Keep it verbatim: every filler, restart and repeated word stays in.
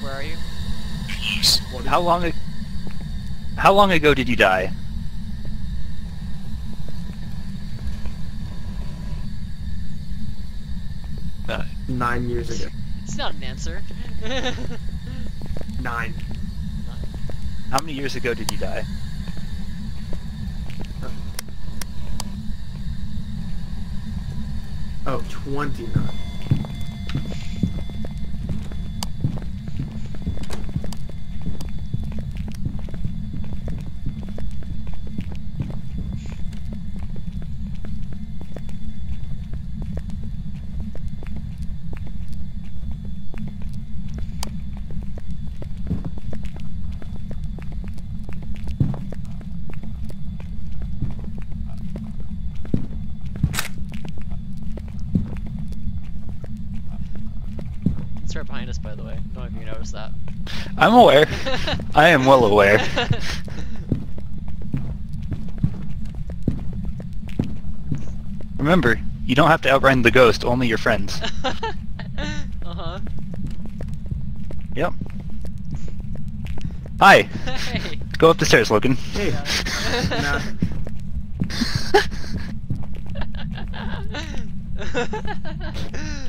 Where are you? How long? ag- How long ago did you die? Uh, Nine years ago. It's not an answer. Nine. how many years ago did you die? Oh, twenty-nine. It's right behind us, by the way. I don't know if you noticed that. I'm aware. I am well aware. Remember, you don't have to outrun the ghost, only your friends. Uh-huh. Yep. Hi. Hey. Go up the stairs, Logan. Hey. Nah. Yeah.